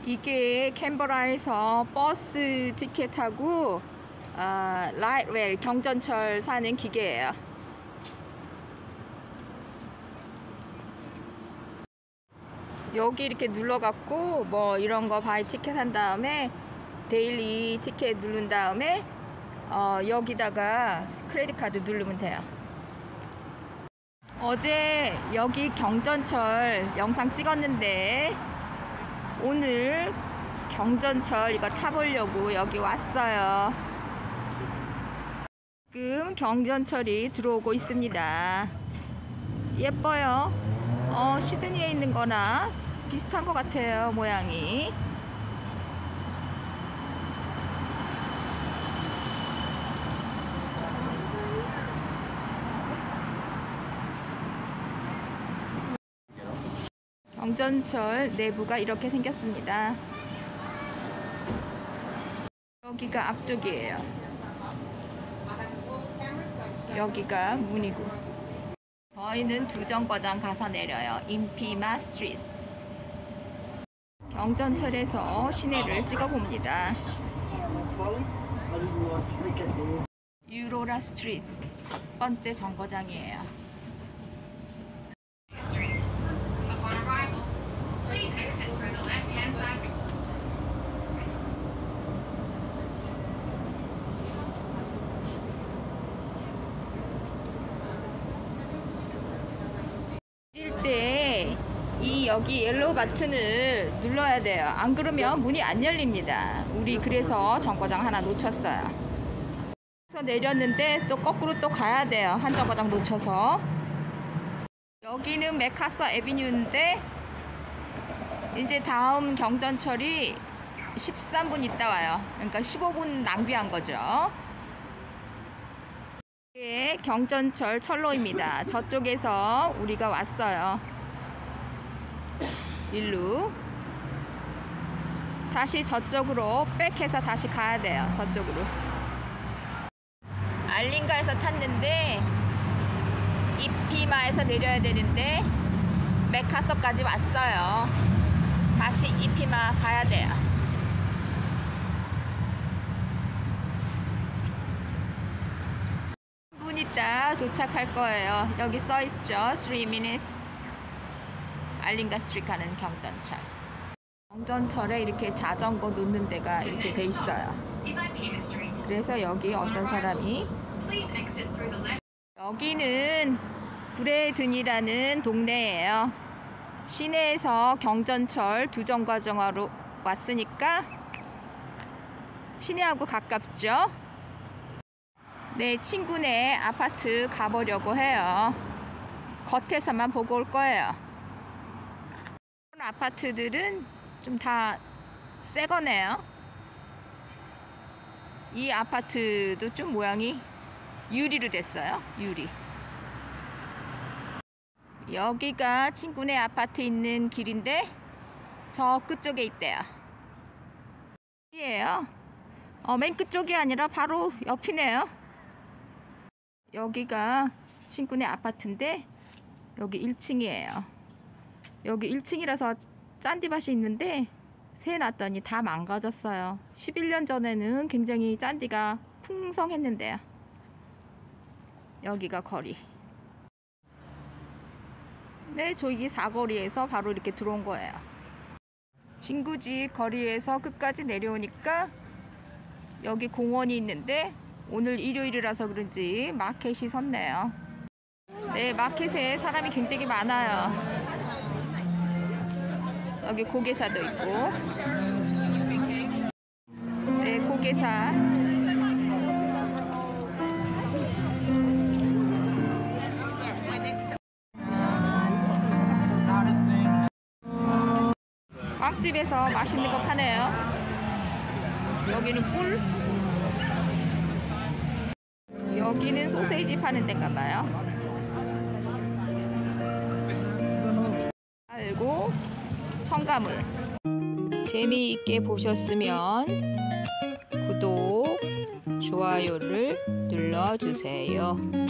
이게 캔버라에서 버스 티켓하고 라이트레일 경전철 사는 기계예요. 여기 이렇게 눌러갖고 뭐 이런 거 바이 티켓 한 다음에 데일리 티켓 누른 다음에 여기다가 크레딧 카드 누르면 돼요. 어제 여기 경전철 영상 찍었는데 오늘 경전철 이거 타보려고 여기 왔어요. 지금 경전철이 들어오고 있습니다. 예뻐요. 시드니에 있는 거나 비슷한 것 같아요, 모양이. 경전철 내부가 이렇게 생겼습니다. 여기가 앞쪽이에요. 여기가 문이고. 저희는 두 정거장 가서 내려요. 임피마 스트리트. 경전철에서 시내를 찍어봅니다. 유로라 스트리트 첫 번째 정거장이에요. 여기 옐로우 버튼을 눌러야 돼요. 안 그러면 문이 안 열립니다. 우리 그래서 정거장 하나 놓쳤어요. 그래서 내렸는데 또 거꾸로 또 가야 돼요. 한 정거장 놓쳐서. 여기는 맥카서 애비뉴인데 이제 다음 경전철이 13분 있다 와요. 그러니까 15분 낭비한 거죠. 이게 경전철 철로입니다. 저쪽에서 우리가 왔어요. 일로 다시 저쪽으로 백해서 다시 가야 돼요. 저쪽으로. 알링가에서 탔는데 이피마에서 내려야 되는데 맥카서까지 왔어요. 다시 이피마 가야 돼요. 분 있다 도착할 거예요. 여기 써있죠. 3 minutes. 알링가 스트리트 가는 경전철. 경전철에 이렇게 자전거 놓는 데가 이렇게 돼 있어요. 그래서 여기 어떤 사람이 여기는 브레든이라는 동네예요. 시내에서 경전철 두 정거장으로 왔으니까 시내하고 가깝죠. 내 친구네 아파트 가보려고 해요. 겉에서만 보고 올 거예요. 아파트들은 좀 다 새 거네요. 이 아파트도 좀 모양이 유리로 됐어요. 유리. 여기가 친구네 아파트 있는 길인데 저 끝쪽에 있대요. 여기에요. 맨 끝쪽이 아니라 바로 옆이네요. 여기가 친구네 아파트인데 여기 1층이에요. 여기 1층이라서 짠디밭이 있는데 새해 놨더니 다 망가졌어요. 11년 전에는 굉장히 짠디가 풍성했는데요. 여기가 거리. 네, 저기 사거리에서 바로 이렇게 들어온 거예요. 친구 집 거리에서 끝까지 내려오니까 여기 공원이 있는데 오늘 일요일이라서 그런지 마켓이 섰네요. 네, 마켓에 사람이 굉장히 많아요. 여기 고개사도 있고. 네, 고개사. 빵집에서 맛있는 거 파네요. 여기는 꿀. 여기는 소세지 파는 데인가 봐요. 알고 첨가물. 재미있게 보셨으면 구독, 좋아요를 눌러주세요.